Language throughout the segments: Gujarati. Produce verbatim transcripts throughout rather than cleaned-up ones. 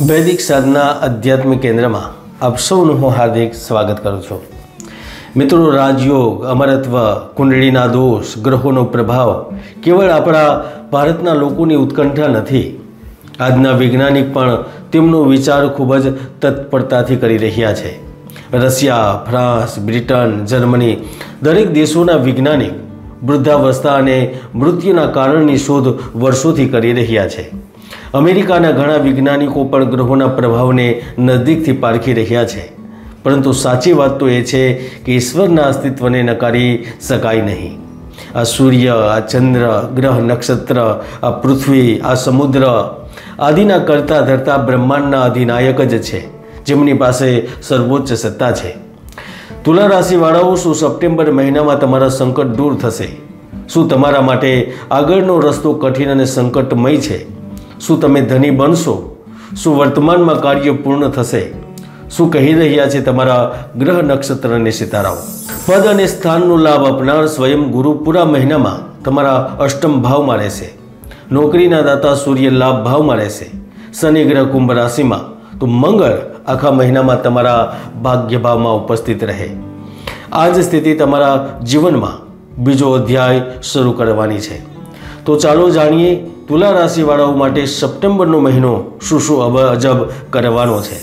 વૈદિક સાધના આધ્યાત્મિક કેન્દ્રમાં આપ સૌનું હું હાર્દિક સ્વાગત કરું છું। મિત્રો, રાજયોગ, અમરત્વ, કુંડળીના દોષ, ગ્રહોનો પ્રભાવ કેવળ આપણા ભારતના લોકોની ઉત્કંઠા નથી। આજના વૈજ્ઞાનિક પણ તેમનો વિચાર ખૂબ જ તત્પરતાથી કરી રહ્યા છે। રશિયા, ફ્રાન્સ, બ્રિટન, જર્મની દરેક દેશોના વૈજ્ઞાનિક વૃદ્ધાવસ્થા અને મૃત્યુના કારણની શોધ વર્ષોથી કરી રહ્યા છે। અમેરિકાના ઘણા વૈજ્ઞાનિકો પણ ગ્રહોના પ્રભાવને નજીકથી પારખી રહ્યા છે, પરંતુ સાચી વાત તો એ છે કે ઈશ્વરના અસ્તિત્વને નકારી શકાય નહીં। આ સૂર્ય, આ ચંદ્ર, ગ્રહ, નક્ષત્ર, આ પૃથ્વી, આ સમુદ્ર આદિના કરતા ધરતા બ્રહ્માંડના અધિનાયક જ છે, જેમની પાસે સર્વોચ્ચ સત્તા છે। તુલા રાશિવાળાઓ, શું સપ્ટેમ્બર મહિનામાં તમારા સંકટ દૂર થશે? શું તમારા માટે આગળનો રસ્તો કઠિન અને સંકટમય છે? શું તમે ધની બનશો? શું વર્તમાનમાં કાર્ય પૂર્ણ થશે? શું કહી રહ્યા છે તમારા ગ્રહ, નક્ષત્ર અને સિતારાઓ? પદ અને સ્થાનનો લાભ આપનાર સ્વયં ગુરુ પૂરા મહિનામાં તમારા અષ્ટમ ભાવમાં રહેશે। નોકરીના દાતા સૂર્ય લાભ ભાવમાં રહેશે। શનિ ગ્રહ કુંભ રાશિમાં, તો મંગળ આખા મહિનામાં તમારા ભાગ્ય ભાવમાં ઉપસ્થિત રહે। આ જ સ્થિતિ તમારા જીવનમાં બીજો અધ્યાય શરૂ કરવાની છે। તો ચાલો જાણીએ તુલા રાશિવાળાઓ માટે સપ્ટેમ્બરનો મહિનો શું શું અજબ કરવાનો છે।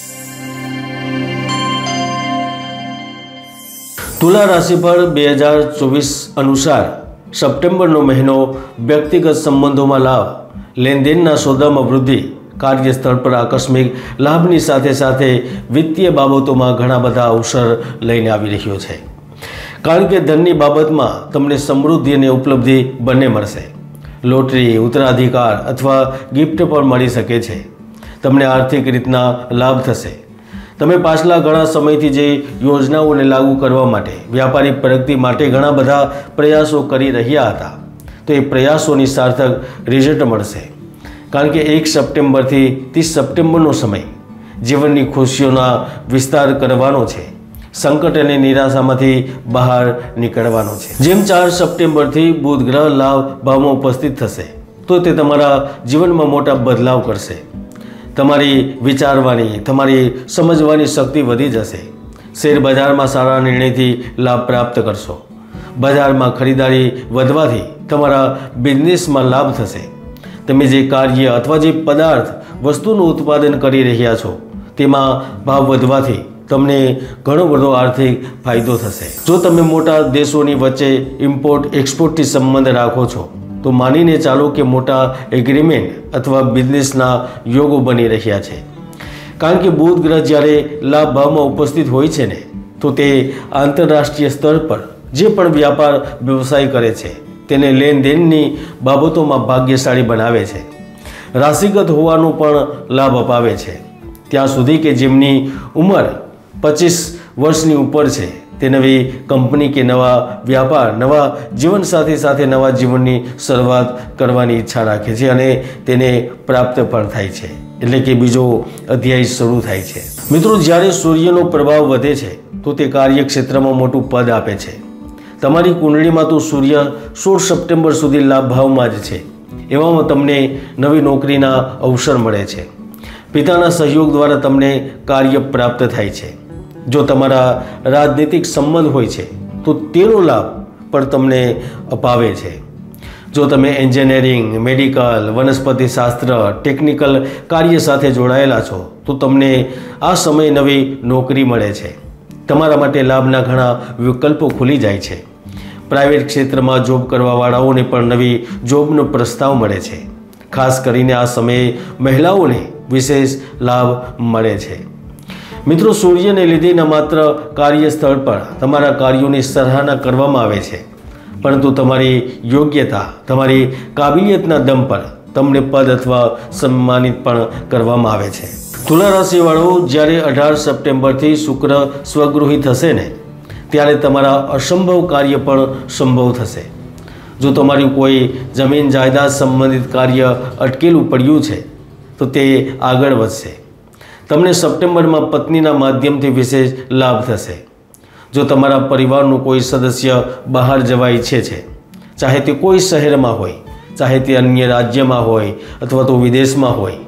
તુલા રાશિ પર બે હજાર ચોવીસ અનુસાર સપ્ટેમ્બરનો મહિનો વ્યક્તિગત સંબંધોમાં લાભ, લેનદેનના સોદામાં વૃદ્ધિ, કાર્યસ્થળ પર આકસ્મિક લાભની સાથે સાથે વિત્તીય બાબતોમાં ઘણા બધા અવસર લઈને આવી રહ્યો છે। કારણ કે ધનની બાબતમાં તમને સમૃદ્ધિ અને ઉપલબ્ધિ બંને મળશે। લોટરી, ઉત્તરાધિકાર અથવા ગિફ્ટ પણ મળી શકે છે। તમને આર્થિક રીતના લાભ થશે। તમે પાછલા ઘણા સમયથી જે યોજનાઓને લાગુ કરવા માટે, વ્યાપારિક પ્રગતિ માટે ઘણા બધા પ્રયાસો કરી રહ્યા હતા, તો એ પ્રયાસોની સાર્થક રિઝલ્ટ મળશે। કારણ કે એક સપ્ટેમ્બરથી ત્રીસ સપ્ટેમ્બરનો સમય જીવનની ખુશીઓના વિસ્તાર કરવાનો છે। સંકટ અને નિરાશામાંથી બહાર નીકળવાનો છે। જેમ ચાર સપ્ટેમ્બરથી બુધ ગ્રહ લાભ ભાવમાં ઉપસ્થિત થશે, તો તે તમારા જીવનમાં મોટા બદલાવ કરશે। તમારી વિચારવાની, તમારી સમજવાની શક્તિ વધી જશે। શેર બજારમાં સારા નિર્ણયથી લાભ પ્રાપ્ત કરશો। બજારમાં ખરીદારી વધવાથી તમારા બિઝનેસમાં લાભ થશે। તમે જે કાર્ય અથવા જે પદાર્થ વસ્તુનું ઉત્પાદન કરી રહ્યા છો, તેમાં ભાવ વધવાથી તમને ઘણો બધો આર્થિક ફાયદો થશે। જો તમે મોટા દેશોની વચ્ચે ઇમ્પોર્ટ એક્સપોર્ટથી સંબંધ રાખો છો, તો માનીને ચાલો કે મોટા એગ્રીમેન્ટ અથવા બિઝનેસના યોગો બની રહ્યા છે। કારણ કે બુધ ગ્રહ જ્યારે લાભ ભાવમાં ઉપસ્થિત હોય છે ને, તો તે આંતરરાષ્ટ્રીય સ્તર પર જે પણ વ્યાપાર વ્યવસાય કરે છે તેને લેનદેનની બાબતોમાં ભાગ્યશાળી બનાવે છે। રાશિગત હોવાનો પણ લાભ અપાવે છે। ત્યાં સુધી કે જેમની ઉંમર પચીસ વર્ષની ઉપર છે, તે નવી કંપની કે નવા વ્યાપાર, નવા જીવનસાથી સાથે નવા જીવનની શરૂઆત કરવાની ઈચ્છા રાખે છે અને તેને પ્રાપ્ત પણ થાય છે, એટલે કે બીજો અધ્યાય શરૂ થાય છે। મિત્રો, જ્યારે સૂર્યનો પ્રભાવ વધે છે, તો તે કાર્યક્ષેત્રમાં મોટું પદ આપે છે। તમારી કુંડળીમાં તો સૂર્ય સોળ સપ્ટેમ્બર સુધી લાભ ભાવમાં જ છે। એવામાં તમને નવી નોકરીના અવસર મળે છે। પિતાના સહયોગ દ્વારા તમને કાર્ય પ્રાપ્ત થાય છે। જો તમારા રાજનીતિક સંબંધ હોય છે, તો તેનો લાભ પણ તમને અપાવે છે। જો તમે એન્જિનિયરિંગ, મેડિકલ, વનસ્પતિશાસ્ત્ર, ટેકનિકલ કાર્ય સાથે જોડાયેલા છો, તો તમને આ સમયે નવી નોકરી મળે છે। તમારા માટે લાભના ઘણા વિકલ્પો ખુલી જાય છે। પ્રાઇવેટ ક્ષેત્રમાં જોબ કરવાવાળાઓને પણ નવી જોબનો પ્રસ્તાવ મળે છે। ખાસ કરીને આ સમયે મહિલાઓને વિશેષ લાભ મળે છે। મિત્રો, સૂર્યને લીધે ન માત્ર કાર્યસ્થળ પર તમારા કાર્યોની સરાહના કરવામાં આવે છે, પરંતુ તમારી યોગ્યતા, તમારી કાબિલિયતના દમ પર તમને પદ અથવા સન્માનિત પણ કરવામાં આવે છે। તુલા રાશિવાળાઓ, જ્યારે અઢાર સપ્ટેમ્બરથી શુક્ર સ્વગૃહી થશે ને, ત્યારે તમારા અસંભવ કાર્ય પણ સંભવ થશે। જો તમારું કોઈ જમીન જાયદાદ સંબંધિત કાર્ય અટકેલું પડ્યું છે, તો તે આગળ વધશે। તમને સપ્ટેમ્બરમાં પત્નીના માધ્યમથી વિશેષ લાભ થશે। જો તમારા પરિવારનું કોઈ સદસ્ય બહાર જવા ઈચ્છે છે, ચાહે તે કોઈ શહેરમાં હોય, ચાહે તે અન્ય રાજ્યમાં હોય અથવા તો વિદેશમાં હોય,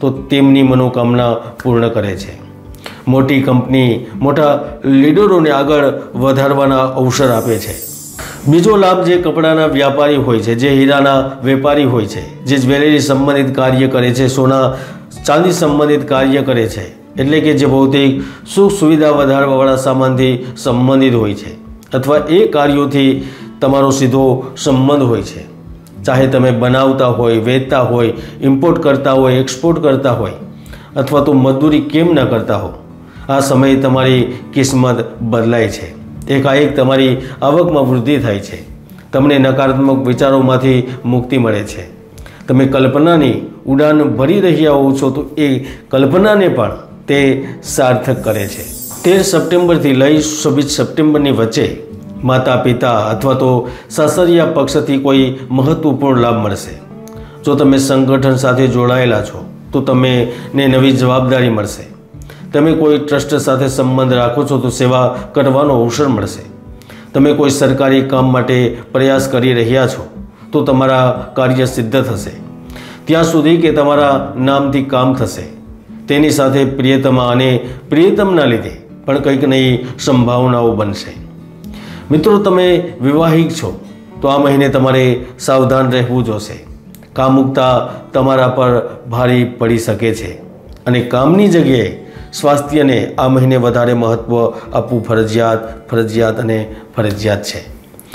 તો તેમની મનોકામના પૂર્ણ કરે છે. મોટી કંપની મોટા લીડરોને આગળ વધારવાના અવસર આપે છે. બીજો લાભ જે કપડાના વ્યાપારી હોય છે, જે હીરાના વેપારી હોય છે, જે જ્વેલરી સંબંધિત કાર્ય કરે છે, સોના ચાંદી સંબંધિત કાર્ય કરે છે, એટલે કે જે ભૌતિક સુખ સુવિધા વધારવાવાળા સામાનથી સંબંધિત હોય છે અથવા એ કાર્યોથી તમારો સીધો સંબંધ હોય છે. ચાહે તમે બનાવતા હોય, વેચતા હોય, ઇમ્પોર્ટ કરતા હોય, એક્સપોર્ટ કરતા હોય અથવા તો મજદૂરી કેમ ન કરતા હો, આ સમયે તમારી કિસ્મત બદલાય છે. એકાએક તમારી આવકમાં વૃદ્ધિ થાય છે. તમને નકારાત્મક વિચારોમાંથી મુક્તિ મળે છે. તમે કલ્પનાની ઉડાન ભરી રહ્યા હો છો તો એ કલ્પનાને પણ તે સાર્થક કરે છે. તેર સપ્ટેમ્બરથી લઈ છવ્વીસ સપ્ટેમ્બરની વચ્ચે માતા પિતા અથવા તો સાસરિયા પક્ષથી કોઈ મહત્વપૂર્ણ લાભ મળશે. જો તમે સંગઠન સાથે જોડાયેલા છો તો તમને નવી જવાબદારી મળશે. તમે કોઈ ટ્રસ્ટ સાથે સંબંધ રાખો છો તો સેવા કરવાનો અવસર મળશે. તમે કોઈ સરકારી કામ માટે પ્રયાસ કરી રહ્યા છો તો તમારા કાર્ય સિદ્ધ થશે. ત્યાં સુધી કે તમારા નામથી કામ થશે. તેની સાથે પ્રિયતમા અને પ્રિયતમના લીધે પણ કંઈક નવી સંભાવનાઓ બનશે. મિત્રો, તમે વિવાહિક છો તો આ મહિને તમારે સાવધાન રહેવું જોશે. કામુકતા તમારા પર ભારી પડી શકે છે અને કામની જગ્યાએ સ્વાસ્થ્યને આ મહિને વધારે મહત્ત્વ આપવું ફરજિયાત ફરજિયાત અને ફરજિયાત છે.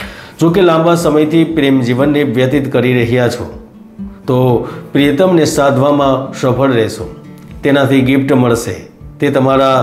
જો કે લાંબા સમયથી પ્રેમ જીવનને વ્યતીત કરી રહ્યા છો તો પ્રિયતમને સાધવામાં સફળ રહેશો. તેનાથી ગિફ્ટ મળશે. તે તમારા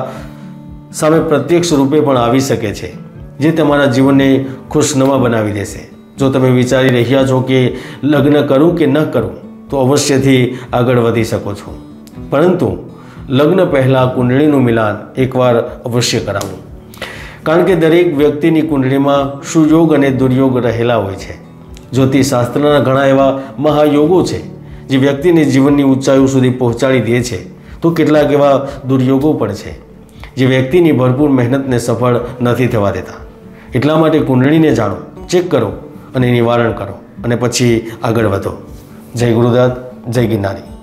સામે પ્રત્યક્ષ રૂપે પણ આવી શકે છે, જે તમારા જીવનને ખુશનુમા બનાવી દેશે. જો તમે વિચારી રહ્યા છો કે લગ્ન કરું કે ન કરું તો અવશ્યથી આગળ વધી શકો છો, પરંતુ લગ્ન પહેલાં કુંડળીનું મિલાન એકવાર અવશ્ય કરાવવું. કારણ કે દરેક વ્યક્તિની કુંડળીમાં સુયોગ અને દુર્યોગ રહેલા હોય છે. જ્યોતિષશાસ્ત્રના ઘણા એવા મહાયોગો છે જે વ્યક્તિને જીવનની ઊંચાઈઓ સુધી પહોંચાડી દે છે, તો કેટલાક એવા દુર્યોગો પણ છે જે વ્યક્તિની ભરપૂર મહેનતને સફળ નથી થવા દેતા. એટલા માટે કુંડળીને જાણો, ચેક કરો અને નિવારણ કરો અને પછી આગળ વધો. જય ગુરુદત્ત, જય ગિરનારી.